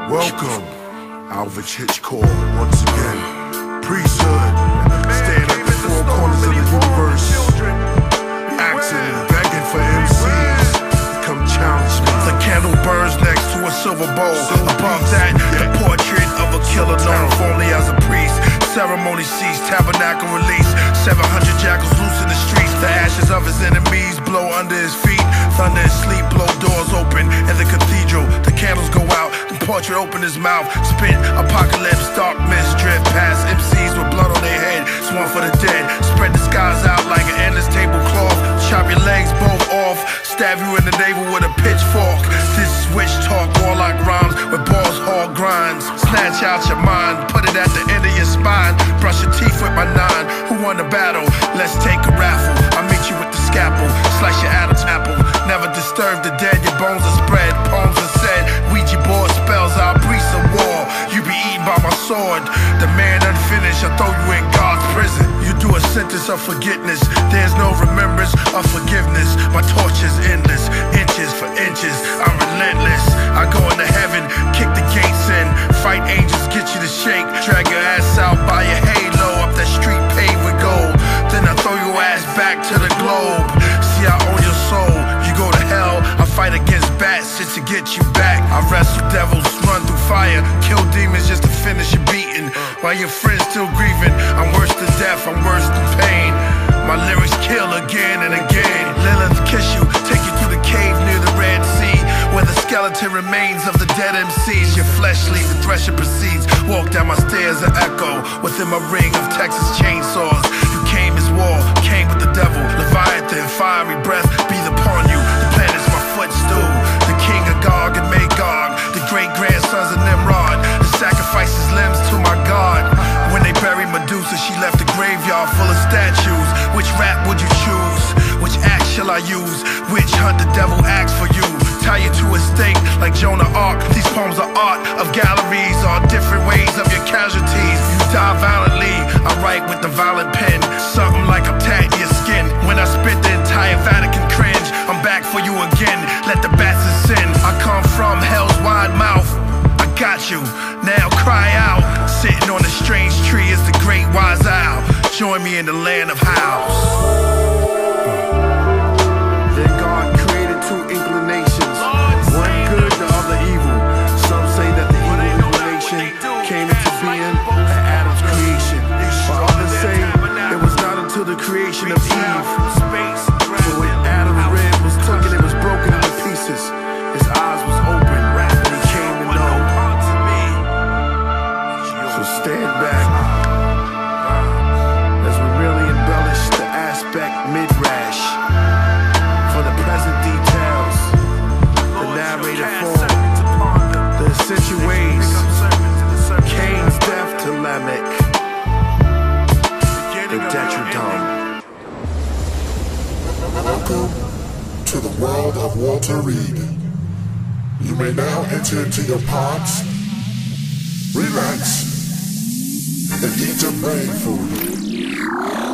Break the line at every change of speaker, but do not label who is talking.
Welcome, Alvin Hitchcock, once again. Priesthood, stand at the four corners of the universe, asking and begging for MCs. Come challenge me.
The candle burns next to a silver bowl. Above that, the portrait of a killer known formerly as a priest. Ceremony ceased, tabernacle released. 700 jackals loose in the streets. The ashes of his enemies blow under his feet. Thunder and sleep blow doors open in the cathedral. The candles go out, the portrait open his mouth. Spit apocalypse, dark mist drift past MCs with blood on their head. Sworn for the dead. Spread the skies out like an endless tablecloth. Chop your legs both off. Stab you in the navel with a pitchfork. This switch talk, warlock rhymes with balls, hard grinds. Snatch out your mind, put it at the end of your spine. Brush your teeth with my nine. Who won the battle? Let's take a raffle. I'll meet you with the scalpel. Slice your Adam's apple. Never disturb the dead, your bones are spread. Poems are said, Ouija board spells out, priests of war. You be eaten by my sword. The man unfinished, I throw you in God's prison. You do a sentence of forgiveness. There's no remembrance of forgiveness. My torch is endless, inches for inches. I'm relentless. I go into heaven, kick the gates in. Fight angels, get you to shake. Drag your ass out by your halo, up that street paved with gold. Then I throw your ass back to the globe. See, I own your soul. You go to hell. I fight against bats just to get you back. I wrestle devils, run through fire, kill demons just to finish your beating. While your friends still grieving, I'm worse than death, I'm worse than pain. My lyrics kill again and again. Lilith kiss you, take you through the cave near the Red Sea, where the skeleton remains of the dead MCs. Your flesh leaves, the thresher proceeds. Walk down my stairs and echo within my ring of Texas chainsaws. You came as war, came with the devil. Leviathan, fiery breath, breathe upon you. The planet's my footstool. The king of Gog and Magog, the great grandsons of Nimrod. The sacrifices limbs to my God. When they buried Medusa, she left a graveyard full of statues. Which rap would you choose? Which axe shall I use? Which hunt the devil axe for you? Tie you to a stake like Joan of Arc. These poems are art of galleries, all different ways of your casualties. You die violently, I write with the violent pen. Something like I'm tatting your skin. When I spit, the entire Vatican cringe. I'm back for you again, let the bastards sin. I come from hell's wide mouth, I got you, now cry out. Sitting on a strange tree is the great wise owl. Join me in the land of house.
Then God created two inclinations, one good, the other evil. Some say that the evil inclination came into being at Adam's creation, while others say it was not until the creation of Eve. So when Adam's rib was taken, it was broken into pieces. His eyes was open, and he came to know. So stand back as we really embellish the aspect midrash. For the present details, the narrated form, the essential ways, Cain's death to Lamech, the Detritum.
Welcome to the world of Walter Reed. You may now enter into your pods, relax, and eat your brain food.